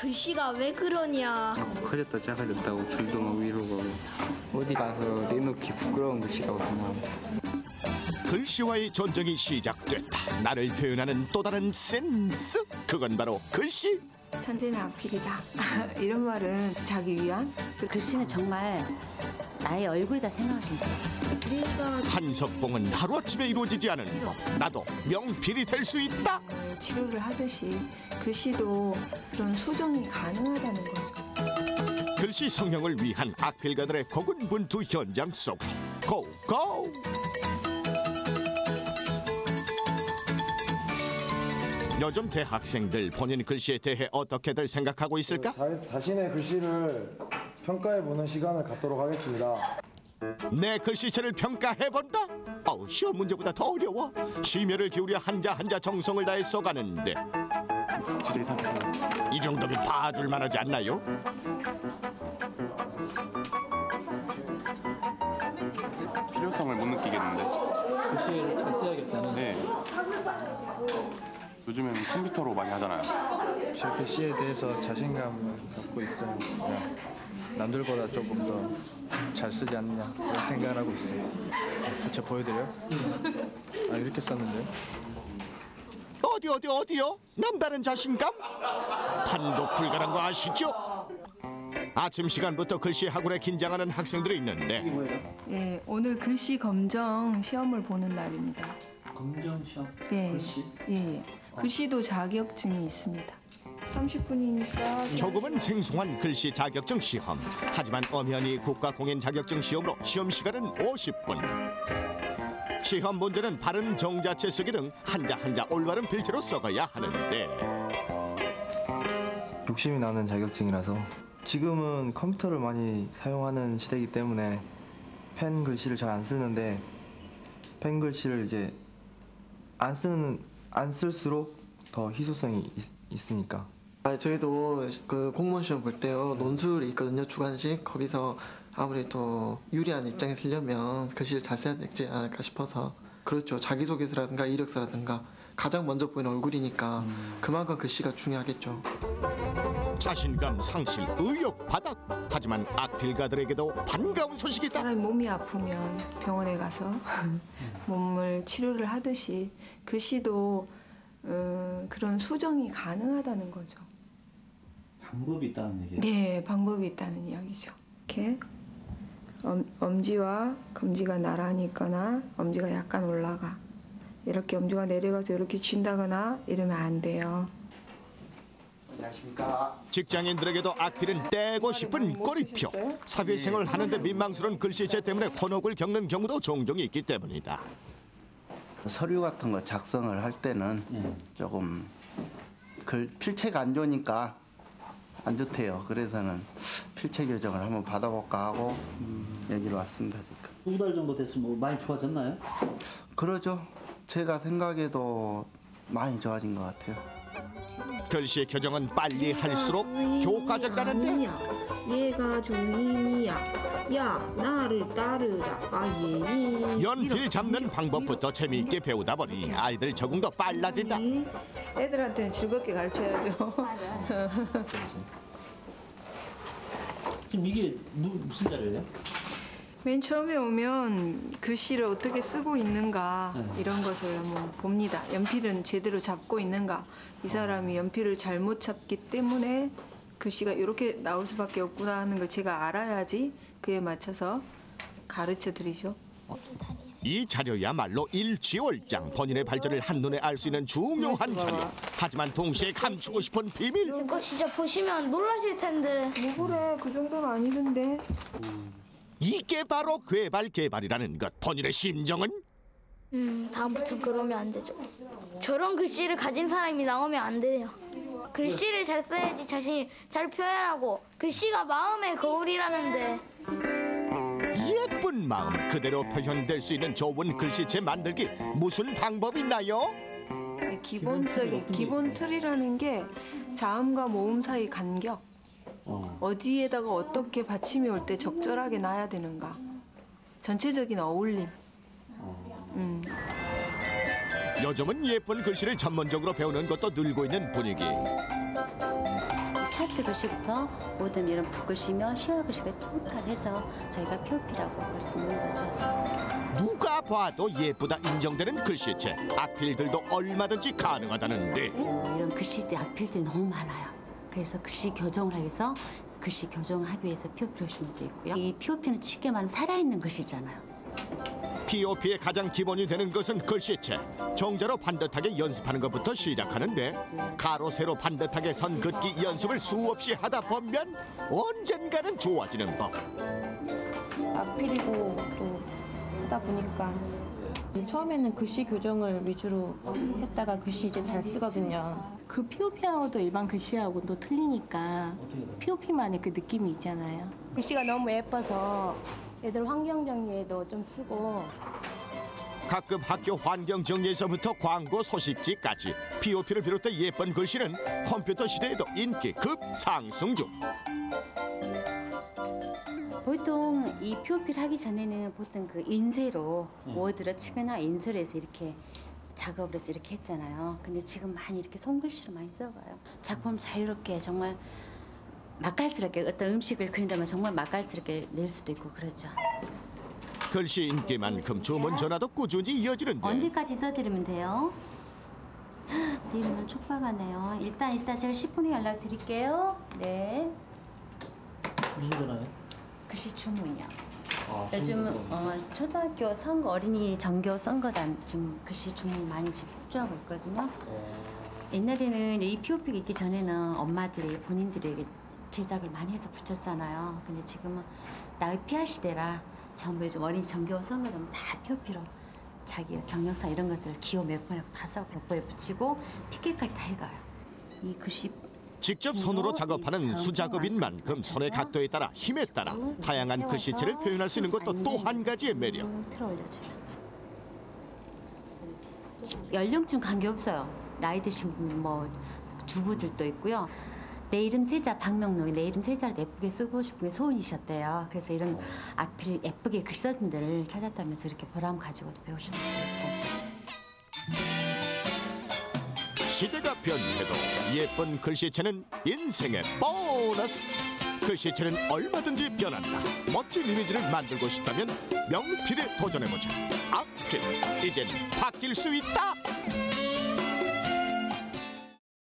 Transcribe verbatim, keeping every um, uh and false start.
글씨가 왜 그러냐. 커졌다 작아졌다고 줄도 막 위로 가고 어디 가서 내놓기 부끄러운 글씨라고 생각합니다. 글씨와의 전쟁이 시작됐다. 나를 표현하는 또 다른 센스. 그건 바로 글씨. 천재는 악필이다. 이런 말은 자기 위안? 글씨는 정말 나의 얼굴이다 생각하시면 돼요. 한석봉은 하루아침에 이루어지지 않은 법. 나도 명필이 될 수 있다. 치료를 하듯이 글씨도 그런 수정이 가능하다는 거죠. 글씨 성형을 위한 악필가들의 고군분투 현장 속 고고! 요즘 대학생들 본인 글씨에 대해 어떻게들 생각하고 있을까? 자, 자신의 글씨를 평가해보는 시간을 갖도록 하겠습니다. 내 글씨체를 평가해본다? 어우, 시험 문제보다 더 어려워. 심혈을 기울여 한자 한자 정성을 다해 써가는데 진짜 이상했어요. 이 정도면 봐줄만 하지 않나요? 필요성을 못 느끼겠는데. 글씨를 잘 써야겠다는. 네. 요즘에는 컴퓨터로 많이 하잖아요. 제 글씨에 대해서 자신감을 갖고 있어요. 그냥 남들보다 조금 더 잘 쓰지 않느냐 그런 생각을 하고 있어요. 제가 보여드려요? 아 이렇게 썼는데. 어디 어디 어디요? 남다른 자신감? 판독 불가란 거 아시죠? 아침 시간부터 글씨 학원에 긴장하는 학생들이 있는데 예, 오늘 글씨 검정 시험을 보는 날입니다. 검정 시험? 네. 글씨? 예, 예. 글씨도 자격증이 있습니다. 삼십 분이니까 조금은 생소한 글씨 자격증 시험. 하지만 엄연히 국가공인 자격증 시험으로 시험 시간은 오십 분. 시험 문제는 바른 정자체 쓰기 등 한자 한자 올바른 필체로 써가야 하는데 욕심이 나는 자격증이라서 지금은 컴퓨터를 많이 사용하는 시대이기 때문에 펜 글씨를 잘 안 쓰는데 펜 글씨를 이제 안 쓰는 안 쓸수록 더 희소성이 있, 있으니까. 아, 저희도 그 공무원 시험 볼 때요 논술이 있거든요. 주관식. 거기서 아무래도 유리한 입장에 쓰려면 글씨를 잘 써야 되지 않을까 싶어서. 그렇죠. 자기소개서라든가 이력서라든가 가장 먼저 보이는 얼굴이니까 그만큼 글씨가 중요하겠죠. 자신감 상실, 의욕 바닥. 하지만 악필가들에게도 반가운 소식이다. 사람이 몸이 아프면 병원에 가서 몸을 치료를 하듯이 글씨도 어, 그런 수정이 가능하다는 거죠. 방법이 있다는 얘기예요? 네, 방법이 있다는 이야기죠. 이렇게 엄, 엄지와 검지가 나란히 있거나 엄지가 약간 올라가. 이렇게 엄지가 내려가서 이렇게 쥔다거나 이러면 안 돼요. 안녕하십니까. 직장인들에게도 악필은 떼고 싶은 꼬리표. 사회생활을 하는데 민망스러운 글씨체 때문에 곤혹을 겪는 경우도 종종 있기 때문이다. 서류 같은 거 작성을 할 때는 조금 글 필체가 안 좋으니까 안 좋대요. 그래서는 필체 교정을 한번 받아볼까 하고 여기로 왔습니다. 지금. 두 달 정도 됐으면 많이 좋아졌나요? 그러죠. 제가 생각해도 많이 좋아진 것 같아요. 글씨 교정은 빨리 할수록 교과적이라는데 얘가 주인이야. 야, 나를 따르라. 아예. 연필 잡는 방법부터 재미있게 배우다 보니 아이들 적응도 빨라진다. 애들한테는 즐겁게 가르쳐야죠. 지금 이게 무, 무슨 자료예요? 맨 처음에 오면 글씨를 어떻게 쓰고 있는가 이런 것을 한번 봅니다. 연필은 제대로 잡고 있는가. 이 사람이 연필을 잘못 잡기 때문에 글씨가 이렇게 나올 수밖에 없구나 하는 걸 제가 알아야지 그에 맞춰서 가르쳐 드리죠. 이 자료야말로 일취월장. 본인의 발전을 한눈에 알 수 있는 중요한 자료. 하지만 동시에 감추고 싶은 비밀. 이거 진짜 보시면 놀라실 텐데. 뭐 그래, 그 정도는 아니던데. 이게 바로 괴발 개발이라는 것. 본인의 심정은? 음, 다음부터 그러면 안 되죠. 저런 글씨를 가진 사람이 나오면 안 돼요. 글씨를 잘 써야지 자신이 잘 표현하고 글씨가 마음의 거울이라는데. 예쁜 마음 그대로 표현될 수 있는 좋은 글씨체 만들기 무슨 방법이 있나요? 기본적인 기본 틀이라는 게 자음과 모음 사이 간격. 어. 어디에다가 어떻게 받침이 올 때 적절하게 놔야 되는가. 전체적인 어울림. 음. 요즘은 예쁜 글씨를 전문적으로 배우는 것도 늘고 있는 분위기. 스타트 글씨부터 모든 이런 붓글씨며 시화 글씨가 토탈해서 저희가 피오피라고 볼 수 있는 거죠. 누가 봐도 예쁘다 인정되는 글씨체. 악필들도 얼마든지 가능하다는데 이런 글씨들 악필들이 너무 많아요. 그래서 글씨 교정을 하기 위해서 글씨 교정을 하기 위해서 피오피를 하시는 분도 있고요. 이 피오피는 쉽게 말하면 살아있는 글씨잖아요. 피오피의 가장 기본이 되는 것은 글씨체. 정자로 반듯하게 연습하는 것부터 시작하는데 가로 세로 반듯하게 선 긋기 연습을 수없이 하다 보면 언젠가는 좋아지는 법. 악필이고 또 하다 보니까 처음에는 글씨 교정을 위주로 했다가 글씨 이제 잘 쓰거든요. 그 피오피하고도 일반 글씨하고 또 틀리니까 피오피만의 그 느낌이 있잖아요. 글씨가 너무 예뻐서 애들 환경 정리에도 좀 쓰고. 각급 학교 환경 정리에서부터 광고 소식지까지 피오피를 비롯해 예쁜 글씨는 컴퓨터 시대에도 인기 급상승 중. 보통 이 피오피를 하기 전에는 보통 그 인쇄로 워드로 치거나 인쇄로 해서 이렇게 작업을 해서 이렇게 했잖아요. 근데 지금 많이 이렇게 손글씨로 많이 써가요. 작품 자유롭게 정말 맛깔스럽게 어떤 음식을 그린다면 정말 맛깔스럽게 낼 수도 있고 그러죠. 글씨 인기만큼 주문 전화도 꾸준히 이어지는데 언제까지 써드리면 돼요? 내일은 촉박하네요. 일단 이따 제가 십 분에 연락 드릴게요. 네. 무슨 전화요? 글씨 주문이요. 아, 요즘은 어, 초등학교 선거 어린이 전교 선거단 지금 글씨 주문이 많이 지금 폭주하고 있거든요. 옛날에는 이 피오피가 있기 전에는 엄마들이 본인들이 제작을 많이 해서 붙였잖아요. 근데 지금은 나의 피알 시대라 전부 요즘 어린이 전교 선거라면 다 피오피로 자기 경력상 이런 것들을 기호 몇 번이라고 다 써서 벽보에 붙이고 피켓까지 다 해가요. 이 글씨 직접 손으로 작업하는 수작업인 만큼 손의 각도에 따라 힘에 따라 다양한 글씨체를 표현할 수 있는 것도 또 한 가지의 매력. 틀어 올려주면 연령층 관계없어요. 나이 드신 분, 뭐 주부들도 있고요. 내 이름 세자 박명록이 내 이름 세자를 예쁘게 쓰고 싶은 게 소원이셨대요. 그래서 이런 악필 예쁘게 글 써준 데를 찾았다면서 이렇게 보람 가지고도 배우시는 분도 있고. 시대가 변해도 예쁜 글씨체는 인생의 보너스. 글씨체는 얼마든지 변한다. 멋진 이미지를 만들고 싶다면 명필에 도전해보자. 악필, 이젠 바뀔 수 있다.